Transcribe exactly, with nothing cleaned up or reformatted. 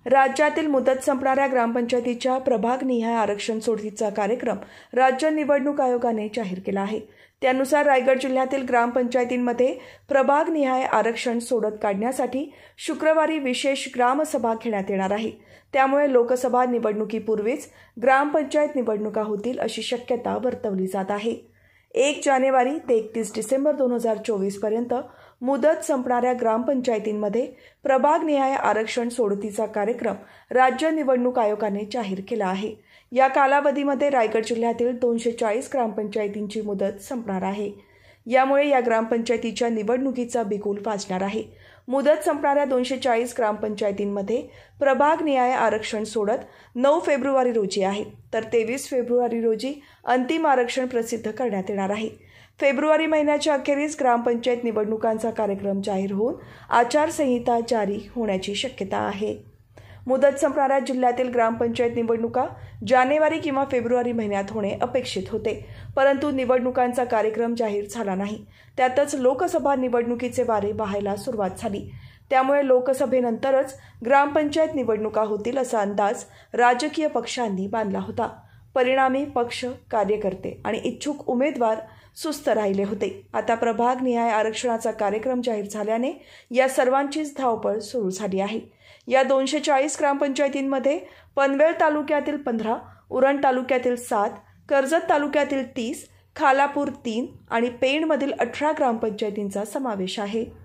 राज्यातील मुदत संपणाऱ्या ग्रामपंचायतीच्या प्रभागनिहाय आरक्षण सोडतीचा कार्यक्रम राज्य निवडणूक आयोगाने जाहीर केला आहे। त्यानुसार रायगड जिल्ह्यातील ग्रामपंचायतींमध्ये प्रभागनिहाय आरक्षण सोडत काढण्यासाठी शुक्रवारी विशेष ग्रामसभा घेण्यात येणार आहे। त्यामुळे लोकसभा निवडणुकीपूर्वीच ग्रामपंचायत निवडणुका होतील अशी शक्यता वर्तवली जात आहे। एक जानेवारी ते एकतीस डिसेंबर दोन हजार चोवीस पर्यंत मुदत संपणाऱ्या ग्रामपंचायतींमध्ये प्रभागनिहाय आरक्षण सोडतीचा कार्यक्रम राज्य निवडणूक आयोगाने जाहीर केला आहे। या कालावधीमध्ये रायगड जिल्ह्यातील दोनशे चाळीस ग्रामपंचायतींची मुदत संपणार आहे। यामुळे या ग्रामपंचायतीच्या निवडणुकीचा बिगुल वाजणार आहे। मुदत संपणाऱ्या दोनशे चाळीस ग्रामपंचायतींमध्ये प्रभागनिहाय आरक्षण सोडत नऊ फेब्रुवारी रोजी आहे, तर तेवीस फेब्रुवारी रोजी अंतिम आरक्षण प्रसिद्ध करण्यात येणार आहे। फेब्रुवारी महिन्याच्या अखेरीस ग्रामपंचायत निवडणुकांचा कार्यक्रम जाहीर होऊन आचारसंहिता जारी होण्याची शक्यता आहे। मुदत संपणाऱ्या जिल्ह्यातील ग्रामपंचायत निवडणुका जानेवारी किंवा फेब्रुवारी महिन्यात होणे अपेक्षित होते, परंतु निवडणुकांचा कार्यक्रम जाहीर झाला नाही। त्यातच लोकसभा निवडणुकीचे वारे वाहायला सुरुवात झाली। त्यामुळे लोकसभेनंतरच ग्रामपंचायत निवडणुका होतील असा अंदाज राजकीय पक्षांनी बांधला होता। परिणामी पक्ष, कार्यकर्ते आणि इच्छुक उमेदवार सुस्त राहिले होते। आता प्रभागनिहाय आरक्षणाचा कार्यक्रम जाहीर झाल्याने या सर्वांचीच धावपळ सुरू झाली आहे। या दोनशे चाळीस ग्रामपंचायतींमध्ये पनवेल तालुक्यातील पंधरा, उरण तालुक्यातील सात, कर्जत तालुक्यातील तीस, खालापूर तीन आणि पेणमधील अठरा ग्रामपंचायतींचा समावेश आहे।